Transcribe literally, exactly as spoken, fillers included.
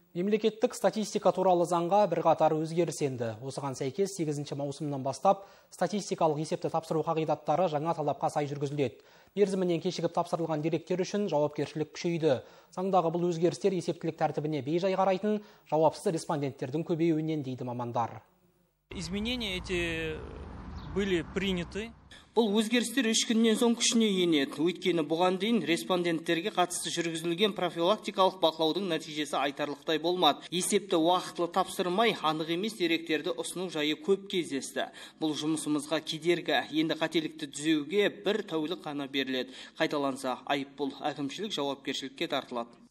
Мемлекеттік статистика туралы заңға бірқатар өзгеріс енді. Осыған сәйкес сегізінші маусымнан бастап статистикалық есепті тапсыру қағидаттары жаңа талапқа сай жүргізіледі. Мерзімінен кешігіп тапсырылған деректер үшін жауапкершілік күшейді. Заңдағы бұл өзгерістер есептілік тәртібіне бей-жай қарайтын жауапсыз респонденттердің көбеюінен дейді мамандар. Изменения эти были приняты. Бұл өзгерістер үш күннен соң күшіне енеді. Өйткені бұған дейін респонденттерге қатысты жүргізілген профилактикалық бақылаудың нәтижесі айтарлықтай болмады. Есепті уақытылы тапсырмай, анық емес деректерді ұсыну жайы көп кездесті. Бұл жұмысымызға кедергі. Енді қателікті түзеуге бір тәулік қана беріледі. Қайталанса, айыппұл әкімшілік жауапкершілікке тартылады.